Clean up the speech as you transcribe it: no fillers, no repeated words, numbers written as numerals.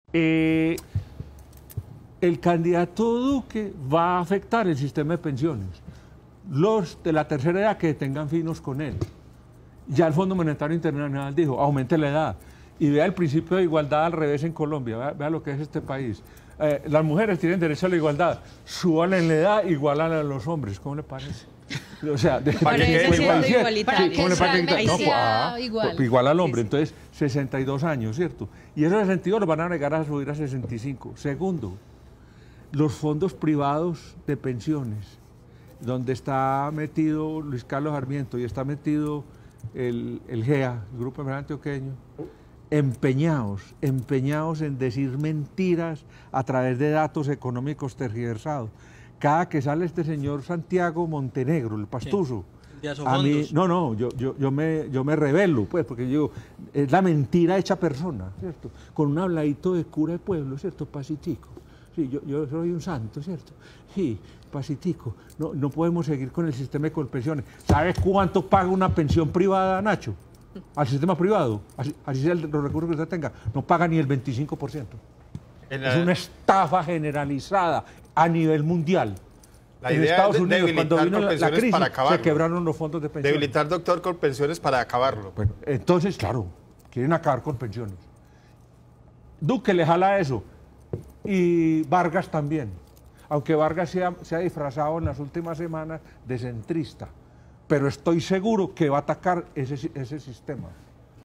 El candidato Duque va a afectar el sistema de pensiones. Los de la tercera edad que tengan finos con él. Ya el Fondo Monetario Internacional dijo, aumente la edad. Y vea el principio de igualdad al revés en Colombia, vea lo que es este país. Las mujeres tienen derecho a la igualdad, suban en la edad, igualan a los hombres, ¿cómo le parece? O sea, para que sea igual al hombre, entonces 62 años, ¿cierto? Y esos 62 los van a negar a subir a 65. Segundo, los fondos privados de pensiones, donde está metido Luis Carlos Sarmiento y está metido el GEA, el Grupo Empresarial Antioqueño, empeñados en decir mentiras a través de datos económicos tergiversados. Cada que sale este señor Santiago Montenegro, el pastuso, a mí, yo me rebelo, pues, porque yo, es la mentira hecha persona, ¿cierto? Con un habladito de cura de pueblo, ¿cierto? Pacitico. Sí, yo soy un santo, ¿cierto? Sí, pacitico. No podemos seguir con el sistema de colpensiones. ¿Sabes cuánto paga una pensión privada, Nacho? Al sistema privado, así sea los recursos que usted tenga, no paga ni el 25%. Es una estafa generalizada a nivel mundial. La idea Estados es Unidos, cuando vino la crisis, para acabarlo. Se quebraron los fondos de pensiones. Debilitar, doctor, con pensiones para acabarlo. Bueno, entonces, claro, quieren acabar con pensiones. Duque le jala eso. Y Vargas también. Aunque Vargas se ha disfrazado en las últimas semanas de centrista. Pero estoy seguro que va a atacar ese sistema.